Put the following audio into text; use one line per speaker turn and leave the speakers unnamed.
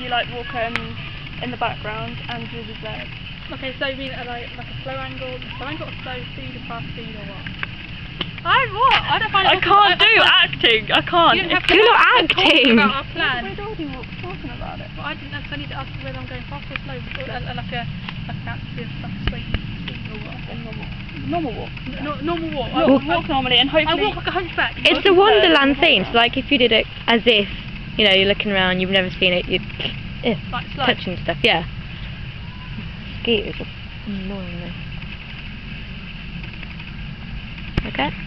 you like walk in the background and do the Z.
Okay, so you mean like a slow angle or slow speed, a fast speed, or what? I don't find it.
I can't do acting. I can't.
You don't have to
You're not
talk
acting.
about our plan.
We're already talking about it.
Well, I didn't necessarily need to ask whether I'm going fast or slow, like a active, like a straight speed or what.
Normal walk.
Normal walk.
I walk normally and hopefully.
I walk like a hunchback.
It's the Wonderland theme. So like if you did it as if, you know, you're looking around, you've never seen it, you'd
like slow.
touching stuff. Yeah. Skeeters are annoying me. Okay.